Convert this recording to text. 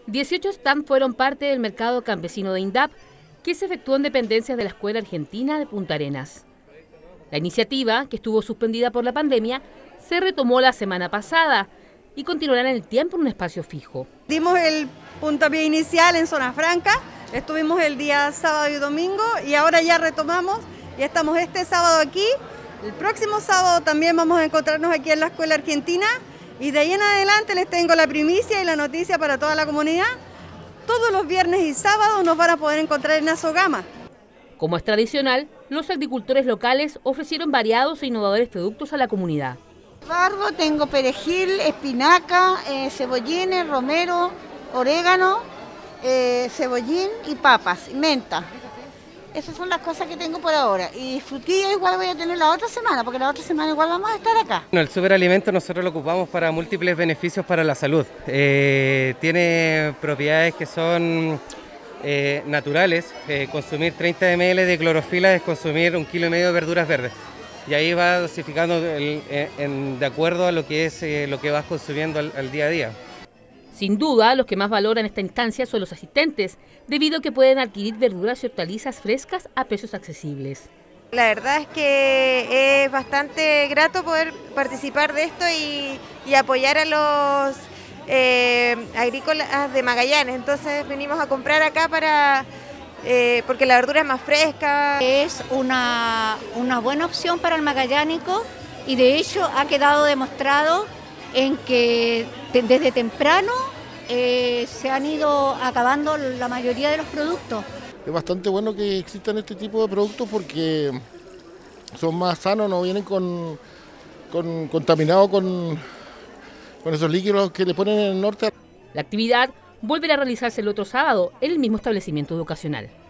18 stands fueron parte del mercado campesino de INDAP, que se efectuó en dependencias de la Escuela Argentina de Punta Arenas. La iniciativa, que estuvo suspendida por la pandemia, se retomó la semana pasada y continuará en el tiempo en un espacio fijo. Dimos el puntapié inicial en Zona Franca, estuvimos el día sábado y domingo y ahora ya retomamos y estamos este sábado aquí. El próximo sábado también vamos a encontrarnos aquí en la Escuela Argentina y de ahí en adelante les tengo la primicia y la noticia para toda la comunidad. Todos los viernes y sábados nos van a poder encontrar en Azogama. Como es tradicional, los agricultores locales ofrecieron variados e innovadores productos a la comunidad. Barbo, tengo perejil, espinaca, cebollines, romero, orégano, cebollín y papas, y menta. Esas son las cosas que tengo por ahora. Y frutilla igual voy a tener la otra semana, porque la otra semana igual vamos a estar acá. El superalimento nosotros lo ocupamos para múltiples beneficios para la salud. Tiene propiedades que son naturales. Consumir 30 ml de clorofila es consumir 1,5 kg de verduras verdes. Y ahí va dosificando de acuerdo a lo que es lo que vas consumiendo al día a día. Sin duda, los que más valoran esta instancia son los asistentes, debido a que pueden adquirir verduras y hortalizas frescas a precios accesibles. La verdad es que es bastante grato poder participar de esto y apoyar a los agrícolas de Magallanes. Entonces venimos a comprar acá porque la verdura es más fresca. Es una buena opción para el magallánico y de hecho ha quedado demostrado en que desde temprano se han ido acabando la mayoría de los productos. Es bastante bueno que existan este tipo de productos porque son más sanos, no vienen contaminados con esos líquidos que le ponen en el norte. La actividad volverá a realizarse el otro sábado en el mismo establecimiento educacional.